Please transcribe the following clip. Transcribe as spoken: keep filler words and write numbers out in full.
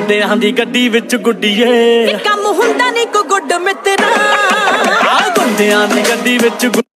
ਗੁੰਡਿਆਂ ਦੀ ਗੱਡੀ ਵਿੱਚ ਗੁੱਡੀਏ ਕੰਮ ਹੁੰਦਾ ਨਹੀਂ ਕੋ ਗੁੱਡ ਮਿੱਤਰਾ ਆ ਗੁੰਡਿਆਂ ਦੀ ਗੱਡੀ ਵਿੱਚ